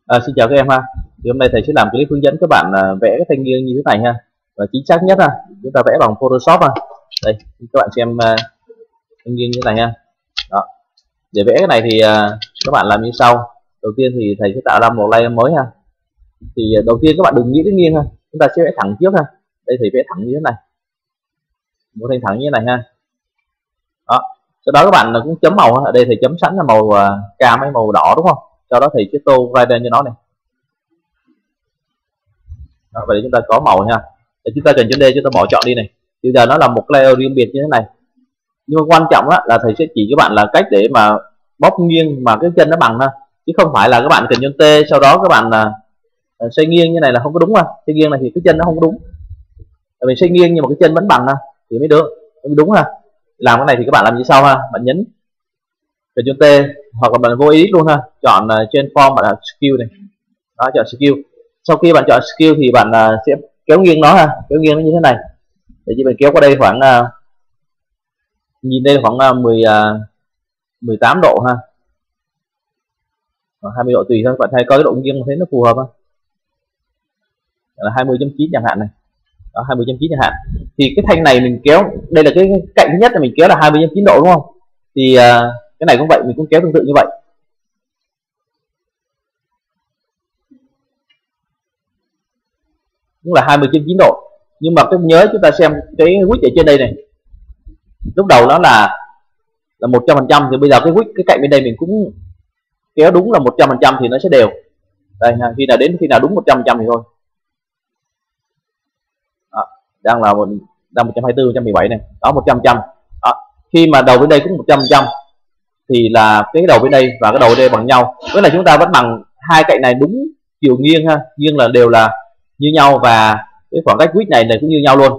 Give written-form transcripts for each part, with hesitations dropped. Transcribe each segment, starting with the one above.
Xin chào các em ha. Thì hôm nay thầy sẽ làm clip hướng dẫn các bạn vẽ cái thanh nghiêng như thế này ha, và chính xác nhất ha, chúng ta vẽ bằng Photoshop ha. Đây các bạn xem thanh nghiêng như thế này ha. Đó. Để vẽ cái này thì các bạn làm như sau. Đầu tiên thì thầy sẽ tạo ra một layer mới ha. Thì đầu tiên các bạn đừng nghĩ đến nghiêng ha, chúng ta sẽ vẽ thẳng trước ha. Đây thầy vẽ thẳng như thế này, một thanh thẳng như thế này ha. Đó. Sau đó các bạn cũng chấm màu ha. Ở đây thầy chấm sẵn là màu cam hay màu đỏ đúng không? Sau đó thầy sẽ tô rider cho nó này. Đó, vậy để chúng ta có màu nha. Để chúng ta cần chấm D, chúng ta bỏ chọn đi này. Bây giờ nó là một layer riêng biệt như thế này. Nhưng mà quan trọng là thầy sẽ chỉ các bạn là cách để mà bóc nghiêng mà cái chân nó bằng ha, chứ không phải là các bạn cần chấm T sau đó các bạn xoay nghiêng như này là không có đúng ha. Xoay nghiêng này thì cái chân nó không có đúng. Mình xoay nghiêng nhưng mà cái chân vẫn bằng ha thì mới được, mới đúng ha. Làm cái này thì các bạn làm như sau ha. Bạn nhấn cần chấm T hoặc là bạn vô edit luôn ha, chọn trên form, bạn là skill này. Đó, chọn skill. Sau khi bạn chọn skill thì bạn sẽ kéo nghiêng nó ha, kéo nghiêng nó như thế này. Để chỉ mình kéo qua đây khoảng nhìn đây khoảng 18 độ ha, 20 độ tùy thôi. Bạn thấy có cái độ nghiêng thấy nó phù hợp không? Là 20.9 chẳng hạn này. Đó, 20.9 chẳng hạn. Thì cái thanh này mình kéo, đây là cái cạnh thứ nhất là mình kéo là 20.9 độ đúng không? Thì cái này cũng vậy, mình cũng kéo tương tự như vậy. Cũng là 20.9 độ. Nhưng mà cái nhớ chúng ta xem cái width ở trên đây này. Lúc đầu nó là 100%, thì bây giờ cái width cái cạnh bên đây mình cũng kéo đúng là 100% thì nó sẽ đều. Đây khi nào đến khi nào đúng 100% thì thôi. Đó, đang 124, 117 này. Đó 100%. Đó. Khi mà đầu bên đây cũng 100% thì là cái đầu bên đây và cái đầu bên đây bằng nhau. Tức là chúng ta vẫn bằng hai cạnh này đúng chiều nghiêng ha, nghiêng là đều là như nhau, và cái khoảng cách width này cũng như nhau luôn.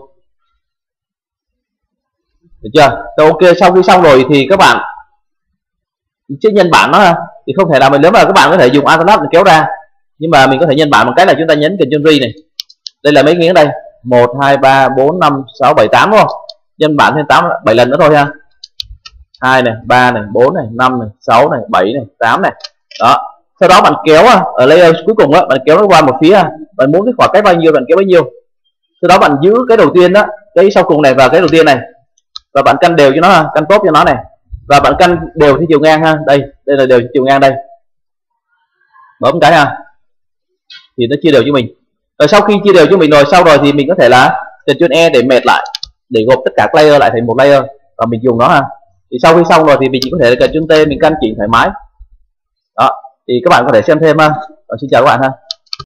Được chưa? Rồi, ok, sau khi xong rồi thì các bạn sẽ nhân bản nó ha. Thì không thể nào mình, nếu mà các bạn có thể dùng Alt để kéo ra, nhưng mà mình có thể nhân bản bằng cách là chúng ta nhấn Ctrl V này. Đây là mấy nghiêng đây, 1 2 3 4 5 6 7 8 đúng không? Nhân bản thêm 7 lần nữa thôi ha. 2 này, 3 này, 4 này, 5 này, 6 này, 7 này, 8 này. Đó. Sau đó bạn kéo ở layer cuối cùng bạn kéo nó qua một phía. Bạn muốn cái khoảng cách bao nhiêu bạn kéo bấy nhiêu. Sau đó bạn giữ cái đầu tiên đó, cái sau cùng này và cái đầu tiên này, và bạn căn đều cho nó, căn tốt cho nó này, và bạn căn đều theo chiều ngang ha. Đây là đều chiều ngang đây. Bấm cái ha, thì nó chia đều cho mình. Rồi sau khi chia đều cho mình rồi, sau rồi thì mình có thể là Ctrl E để mệt lại, để gộp tất cả các layer lại thành một layer và mình dùng nó ha. Thì sau khi xong rồi thì mình chỉ có thể là Ctrl T mình căn chỉnh thoải mái. Đó, thì các bạn có thể xem thêm ha. Xin chào các bạn ha.